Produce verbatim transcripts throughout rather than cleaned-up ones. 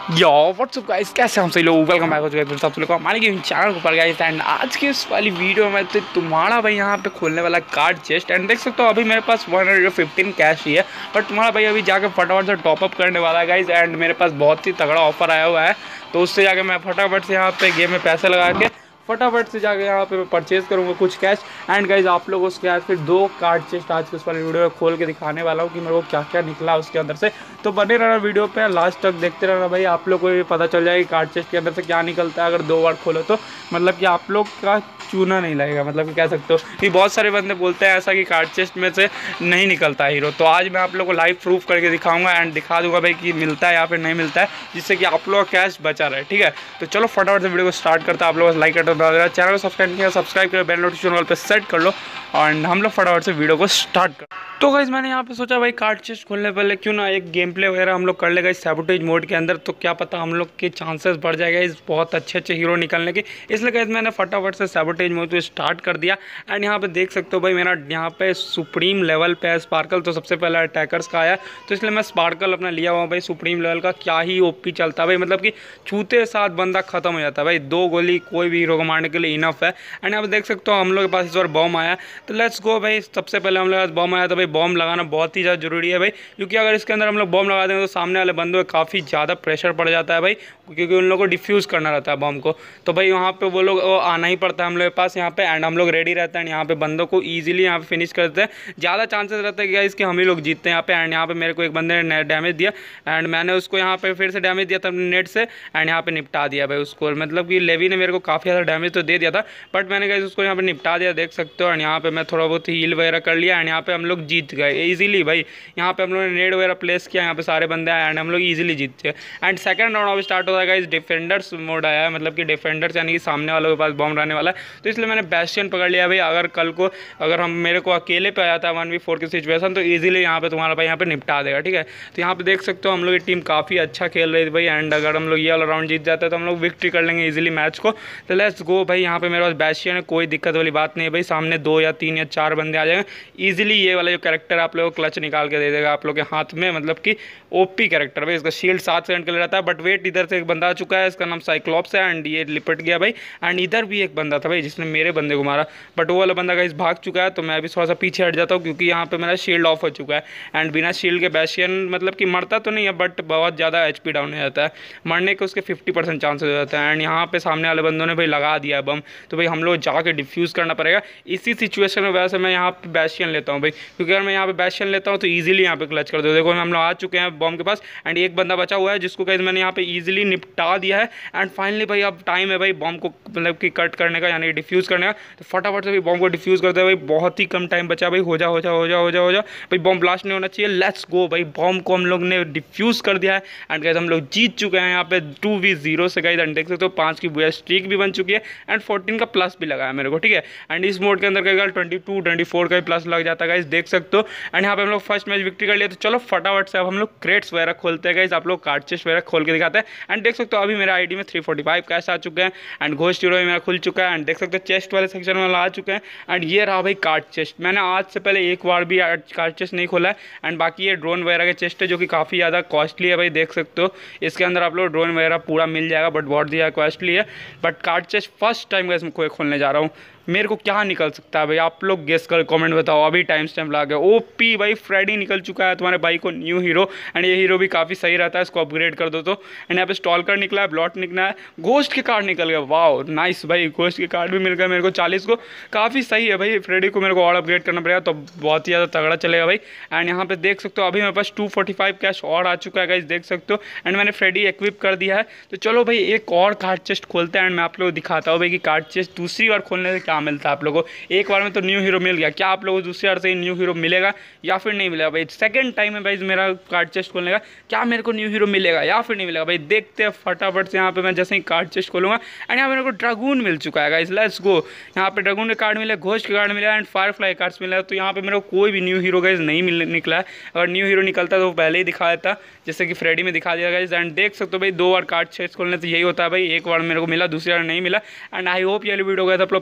यो WhatsApp guys, कैसे हम सही लोग वेलकम बैक हो चुके हैं सब लोग हमारे गेमिंग चैनल पर गाइस। एंड आज की इस वाली वीडियो में तो तुम्हारा भाई यहाँ पे खोलने वाला कार्ड चेस्ट। एंड देख सकते हो अभी मेरे पास वन हंड्रेड फिफ्टीन कैश ही है, बट तुम्हारा भाई अभी जाके फटाफट से टॉपअप करने वाला है गाइस। एंड मेरे पास बहुत ही तगड़ा ऑफर आया हुआ है, तो उससे जाके मैं फटाफट से यहाँ पे गेम में पैसे लगा के फटाफट से जाके यहाँ पे मैं परचेज करूँगा कुछ कैश। एंड गाइज आप लोगों उसके आज फिर दो कार्ड चेस्ट आज के उस वाली वीडियो में खोल के दिखाने वाला हूँ कि मेरे को क्या क्या निकला उसके अंदर से। तो बने रहना वीडियो पे, लास्ट तक देखते रहना भाई, आप लोग को भी पता चल जाएगा कार्ड चेस्ट के अंदर से क्या निकलता है। अगर दो बार खोलो तो मतलब कि आप लोग का चूना नहीं लगेगा, मतलब कि कह सकते हो कि बहुत सारे बंदे बोलते हैं ऐसा कि कार्ड चेस्ट में से नहीं निकलता है हीरो। तो आज मैं आप लोगों को लाइव प्रूफ करके दिखाऊंगा एंड दिखा दूंगा भाई कि मिलता है या फिर नहीं मिलता है, जिससे कि आप लोग का कैश बचा रहे। ठीक है, तो चलो फटाफट से वीडियो को स्टार्ट करता है। आप लोग लाइक करते हो, चैनल को सब्सक्राइब किया सब्सक्राइब करो, बेल नोटिफिकेशन वाल पे सेट कर लो और हम लोग फटाफट से वीडियो को स्टार्ट कर। तो गाइस मैंने यहाँ पे सोचा भाई कार्ड चेस्ट खोलने पहले क्यों ना एक गेम प्ले वगैरह हम लोग कर लेगा इस सैबोटेज मोड के अंदर, तो क्या पता हम लोग के चांसेस बढ़ जाएगा इस बहुत अच्छे अच्छे हीरो निकलने के। इसलिए गाइस मैंने फटाफट से सैबोटेज मोड को स्टार्ट कर दिया। एंड यहाँ पे देख सकते हो भाई मेरा यहाँ पे सुप्रीम लेवल पे है स्पार्कल, तो सबसे पहले अटैकर्स का आया, तो इसलिए मैं स्पार्कल अपना लिया हुआ भाई सुप्रीम लेवल का। क्या ही ओपी चलता है भाई, मतलब कि छूते साथ बंदा खत्म हो जाता है भाई, दो गोली कोई भी हीरो को मारने के लिए इनफ है। एंड यहाँ पे देख सकते हो हम लोग के पास इस बार बॉम्ब आया, तो लेट्स गो भाई। सबसे पहले हम लोग के पास बॉम्ब आया, तो भाई बॉम्ब लगाना बहुत ही ज़्यादा जरूरी है भाई, क्योंकि अगर इसके अंदर हम लोग बॉम्ब लगा देंगे तो सामने वाले बंदों को काफ़ी ज़्यादा प्रेशर पड़ जाता है भाई, क्योंकि उन लोगों को डिफ्यूज़ करना रहता है बॉम्ब को। तो भाई वहाँ पे वो लोग आना ही पड़ता है हम लोग के पास यहाँ पे। एंड हम लोग रेडी रहते हैं यहाँ पे बंदों को ईजिली यहाँ पे फिनिश करते हैं। ज़्यादा चांसेस रहता है कि इसके हम ही लोग जीतते हैं यहाँ पे। एंड यहाँ पे मेरे को एक बंदे ने डैमेज दिया एंड मैंने उसको यहाँ पे फिर से डैमेज दिया था नेट से, एंड यहाँ पे निपटा दिया भाई उसको। मतलब कि लेवी ने मेरे को काफ़ी ज़्यादा डैमेज तो दे दिया था, बट मैंने कहा उसको यहाँ पे निपटा दिया, देख सकते हो। एंड यहाँ पे मैं थोड़ा बहुत हील वगैरह कर लिया एंड यहाँ पे हम लोग जीत गए ईजिली भाई। यहाँ पे हम लोगों ने नेट वगैरह प्लेस किया, यहाँ पे सारे बंदे आए एंड हम लोग ईजिली जीत गए। एंड सेकंड राउंड अब स्टार्ट होता है, इस डिफेंडर्स मोड आया है, मतलब कि डिफेंडर्स यानी कि सामने वालों के पास बॉम्ब रहने वाला है। तो इसलिए मैंने बैस्टियन पकड़ लिया भाई। अगर कल को अगर हम मेरे को अकेले पे आ जाता है वन वी फोर की सिचुएशन, तो ईजिली यहाँ पे तुम्हारा भाई यहाँ पे निपटा देगा। ठीक है, तो यहाँ पे देख सकते हो हम लोग की टीम काफ़ी अच्छा खेल रही थी भाई। एंड अगर हम लोग ये वाला राउंड जीत जाते हैं तो हम लोग विक्ट्री कर लेंगे ईजिली मैच को। तो लेट्स गो भाई। यहाँ पे मेरे पास बैस्टियन है, कोई दिक्कत वाली बात नहीं है भाई। सामने दो या तीन या चार बंदे आ जाएंगे ईजिली। ये वाला जो कैरेक्टर आप लोग को क्लच निकाल के दे देगा आप लोग के हाथ में, मतलब कि ओपी कैरेक्टर भाई। इसका शील्ड सात सेकंड के लिए रहता है, बट वेट इधर से एक बंदा आ चुका है, इसका नाम साइक्लॉप्स है एंड ये लिपट गया भाई। एंड इधर भी एक बंदा था भाई जिसने मेरे बंदे को मारा, बट वो वाला बंदा गाइस भाग चुका है। तो मैं भी थोड़ा सा पीछे हट जाता हूँ क्योंकि यहाँ पे मेरा शील्ड ऑफ हो चुका है। एंड बिना शील्ड के बैशियन मतलब कि मरता तो नहीं है, बट बहुत ज़्यादा एच पी डाउन हो जाता है, मरने के उसके फिफ्टी परसेंट चांसेस हो जाता है। एंड यहाँ पे सामने वाले बंदों ने भाई लगा दिया बम, तो भाई हम लोग जाके डिफ्यूज़ करना पड़ेगा। इसी सिचुएशन में वैसे मैं यहाँ पे बैशियन लेता हूँ भाई, क्योंकि अगर मैं यहाँ पे बैशियन लेता हूँ तो ईजिली यहाँ पे क्लच कर दो। देखो हम लोग आ चुके हैं बॉम्ब के पास एंड एक बंदा बचा हुआ है जिसको गाइस मैंने यहाँ पे ईजिली निपटा दिया है। एंड फाइनली भाई अब टाइम है भाई बॉम्ब को मतलब कि कट करने का, यानी डिफ्यूज़ करने का। तो फटाफट से भाई बॉम्ब को डिफ्यूज़ करते हैं भाई, बहुत ही कम टाइम बचा भाई। हो जा हो जा हो जा हो जा हो जा भाई, बॉम्ब ब्लास्ट नहीं होना चाहिए। लेट्स गो भाई, बॉम्ब को हम लोग ने डिफ्यूज़ कर दिया है एंड गाइस हम लोग जीत चुके हैं यहाँ पे टू वी जीरो से गाइस। एंड देख सकते हो पाँच की बुआ स्ट्रीक भी बन चुकी है एंड फोर्टीन का प्लस भी लगा है मेरे को। ठीक है, एंड इस मोड के अंदर कई बार ट्वेंटी टू ट्वेंटी फोर का भी प्लस लग जाता है गाइस, देख सकते हो। एंड यहाँ पे हम लोग फर्स्ट मैच विक्ट्री कर लिया। तो चलो फटाफट से अब हम लोग क्रेट्स वगैरह खोलते हैं गाइस, आप लोग कार्ड चेस्ट वगैरह खोल के दिखाते हैं। एंड देख सकते हो अभी मेरा आईडी में थ्री फोर्टी फाइव कैश आ चुके हैं एंड घोस्ट हीरो मेरा खुल चुका है। एंड देख सकते हो चेस्ट वाले सेक्शन में आ चुके हैं। एंड ये रहा भाई कार्ड चेस्ट, मैंने आज से पहले एक बार भी कार्ड चेस्ट नहीं खोला है। एंड बाकी ये ड्रोन वगैरह के चेस्ट है जो कि काफ़ी ज़्यादा कॉस्टली है भाई, देख सकते हो। इसके अंदर आप लोग ड्रोन वगैरह पूरा मिल जाएगा, बट बहुत ज़्यादा कॉस्टली है। But card chest first time guys मैं खोलने जा रहा हूँ, मेरे को क्या निकल सकता है भाई आप लोग गेस कर कमेंट बताओ। अभी टाइम स्टैम्प ला गया, ओपी भाई फ्रेडी निकल चुका है तुम्हारे भाई को न्यू हीरो। एंड ये हीरो भी काफ़ी सही रहता है, इसको अपग्रेड कर दो तो। एंड यहाँ पे स्टॉलकर निकला है, ब्लॉट निकला है, घोस्ट के कार्ड निकल गया, वाओ नाइस भाई। घोस्ट के कार्ड भी मिल गया मेरे को चालीस को, काफ़ी सही है भाई। फ्रेडी को मेरे को और अपग्रेड करना पड़ेगा तो बहुत ही ज़्यादा तगड़ा चलेगा भाई। एंड यहाँ पे देख सकते हो अभी मेरे पास टू फोर्टी फाइव कैश और आ चुका है गाइस, देख सकते हो। एंड मैंने फ्रेडी एक्विप कर दिया है। तो चलो भाई एक और कार्ड चेस्ट खोलते हैं एंड मैं आप लोग को दिखाता हूँ भाई कि कार्ड चेस्ट दूसरी बार खोलने से क्या मिलता है आप लोगों को। एक बार में तो न्यू हीरो मिल गया, क्या आप लोगों को दूसरी बार से न्यू हीरो मिलेगा या फिर नहीं मिलेगा भाई। सेकंड टाइम है भाई मेरा कार्ड चेस्ट खोलने का, क्या मेरे को न्यू हीरो मिलेगा या फिर नहीं मिलेगा भाई, देखते हैं फटाफट से। यहाँ पे मैं जैसे ही कार्ड चेस्ट खोलूंगा एंड यहाँ पे मेरे को ड्रैगून मिल चुका है गाइस, लेट्स गो। यहाँ पे ड्रैगून के कार्ड मिले, घोस्ट के कार्ड मिला एंड फायरफ्लाई कार्ड्स मिला। तो यहाँ पे मेरे को कोई भी न्यू हीरो गाइस नहीं मिल निकला है। अगर न्यू हीरो निकलता तो पहले ही दिखा देता, जैसे कि फ्रेडी में दिखा दिया गाइस। एंड देख सकते हो भाई दो बार कार्ड चेस्ट खोलने से यही होता है भाई, एक बार मेरे को मिला दूसरी बार नहीं मिला। एंड आई होप ये वीडियो गया था आप लोग पसंद आई हो,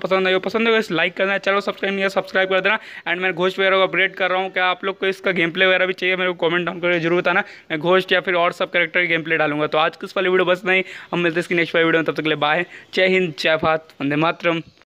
पसंद होगा इस लाइक करना, चलो सब्सक्राइब नहीं है सब्सक्राइब कर देना। एंड मैं घोस्ट वगैरह को अपडेट कर रहा हूँ, क्या आप लोग को इसका गेम प्ले वगैरह भी चाहिए मेरे को कमेंट डाउन करके जरूर बताना, मैं घोस्ट या फिर और सब कैरेक्टर की गेम प्ले डालूंगा। तो आज की इस वाली वीडियो बस नहीं, हम मिलते हैं इसकी नेक्स्ट वाली वीडियो में, तब तक के लिए बाय, जय हिंद, जय भारत, वंदे मातरम।